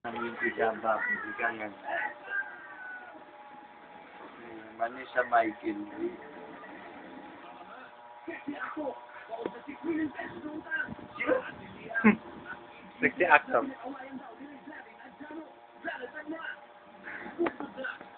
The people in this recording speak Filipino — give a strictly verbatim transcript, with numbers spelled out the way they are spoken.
Bibigyan ba? Bibigyan yan. Mani sa Michael Lee. Sexy actor.